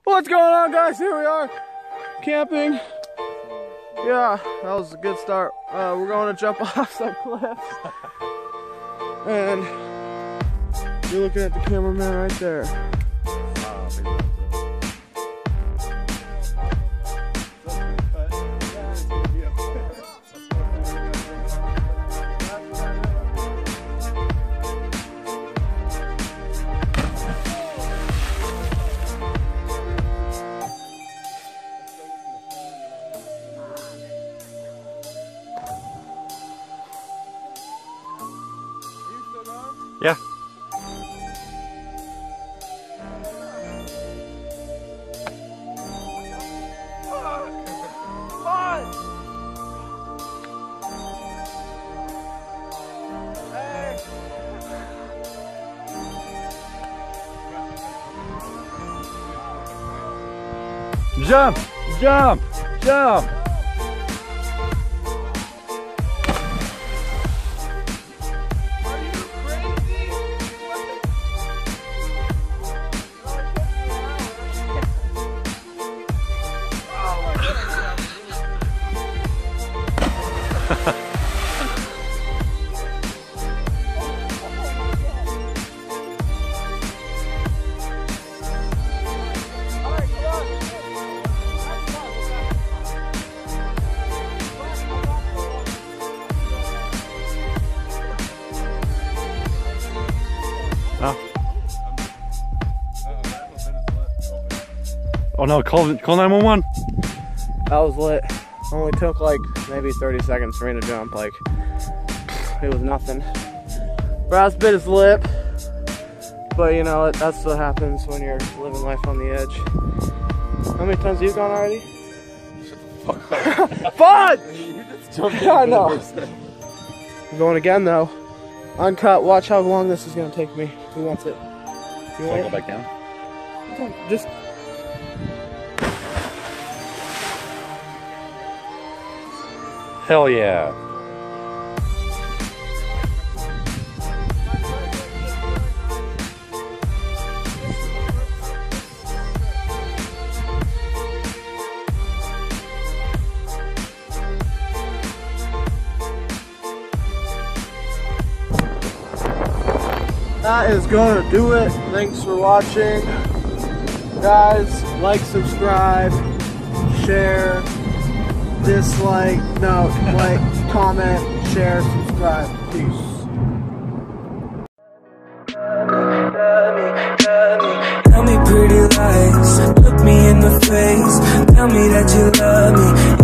What's going on, guys? Here we are, camping. Yeah, that was a good start. We're going to jump off some cliffs. And you're looking at the cameraman right there. Yeah. Jump! Jump! Jump! Oh no, call 911. That was lit. Only took like maybe 30 seconds for me to jump. Like, it was nothing. Brass bit his lip. But you know, that's what happens when you're living life on the edge. How many times have you gone already? Fun! I know. I'm going again though. Uncut. Watch how long this is gonna take me. Who wants it? You want Go back down? Just. Hell yeah. That is gonna do it. Thanks for watching. Guys, like, subscribe, share, dislike, no, like, comment, share, subscribe. Peace. Tell me pretty lies, look me in the face. Tell me that you love me,